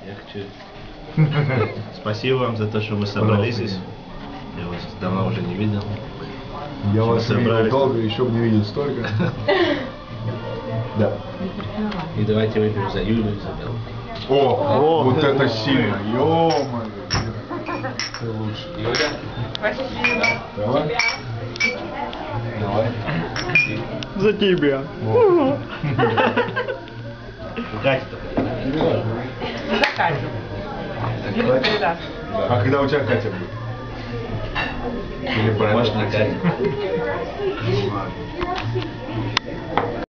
Я хочу... Спасибо вам за то, что вы собрались здесь. Я вас давно уже не видел. Я вас видел долго, еще бы не видел столько. Да. И давайте выпьем за Юлю и за Белку. О, вот это сильно, ё-моё. Ты лучше. Юля? Спасибо. Давай. Давай. За тебя. Катя только. За Катю. Юля передаст. А когда у тебя Катя будет? Или Может, на Катю. Ну ладно.